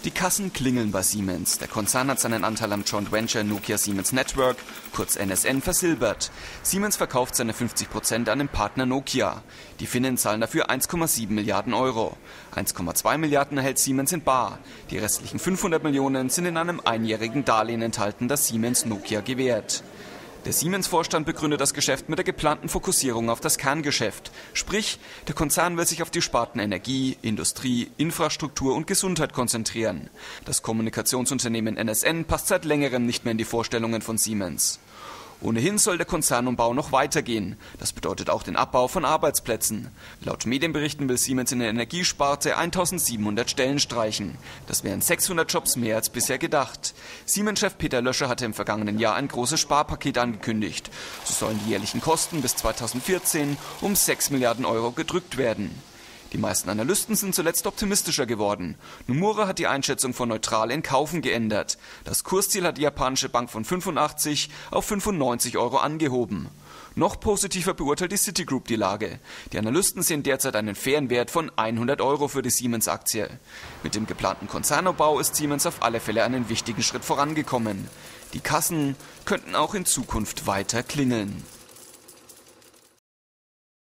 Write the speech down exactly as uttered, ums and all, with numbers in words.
Die Kassen klingeln bei Siemens. Der Konzern hat seinen Anteil am Joint Venture Nokia Siemens Network, kurz N S N, versilbert. Siemens verkauft seine fünfzig Prozent an den Partner Nokia. Die Finnen zahlen dafür eins Komma sieben Milliarden Euro. eins Komma zwei Milliarden erhält Siemens in bar. Die restlichen fünfhundert Millionen sind in einem einjährigen Darlehen enthalten, das Siemens Nokia gewährt. Der Siemens-Vorstand begründet das Geschäft mit der geplanten Fokussierung auf das Kerngeschäft. Sprich, der Konzern will sich auf die Sparten Energie, Industrie, Infrastruktur und Gesundheit konzentrieren. Das Kommunikationsunternehmen N S N passt seit längerem nicht mehr in die Vorstellungen von Siemens. Ohnehin soll der Konzernumbau noch weitergehen. Das bedeutet auch den Abbau von Arbeitsplätzen. Laut Medienberichten will Siemens in der Energiesparte eintausendsiebenhundert Stellen streichen. Das wären sechshundert Jobs mehr als bisher gedacht. Siemens-Chef Peter Löscher hatte im vergangenen Jahr ein großes Sparpaket angekündigt. So sollen die jährlichen Kosten bis zweitausendvierzehn um sechs Milliarden Euro gedrückt werden. Die meisten Analysten sind zuletzt optimistischer geworden. Nomura hat die Einschätzung von neutral in kaufen geändert. Das Kursziel hat die japanische Bank von fünfundachtzig auf fünfundneunzig Euro angehoben. Noch positiver beurteilt die Citigroup die Lage. Die Analysten sehen derzeit einen fairen Wert von hundert Euro für die Siemens-Aktie. Mit dem geplanten Konzernumbau ist Siemens auf alle Fälle einen wichtigen Schritt vorangekommen. Die Kassen könnten auch in Zukunft weiter klingeln.